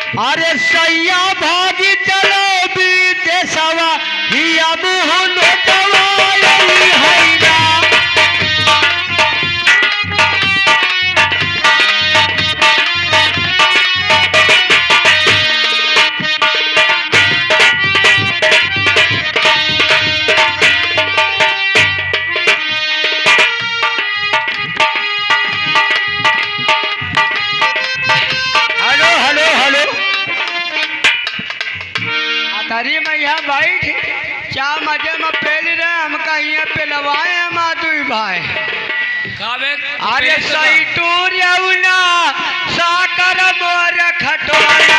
अरे सैया भागी चलो बीते सवा हिया मुहन जवाई हैरा। अरे मैया बैठ क्या मजे में पेल रहे हमका यहाँ पे लवाए माधु भाई। अरे सही टूर साकर मोर खटोला